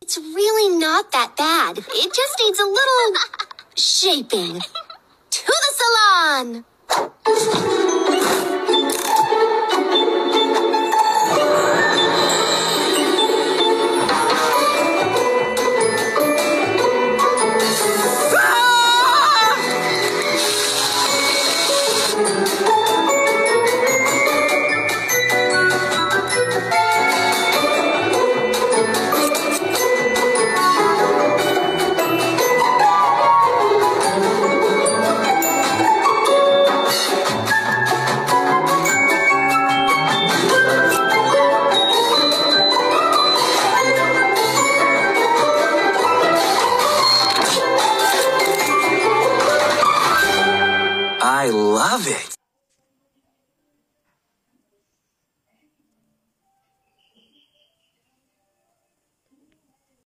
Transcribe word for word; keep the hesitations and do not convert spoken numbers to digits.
It's really not that bad. It just needs a little shaping. To the salon!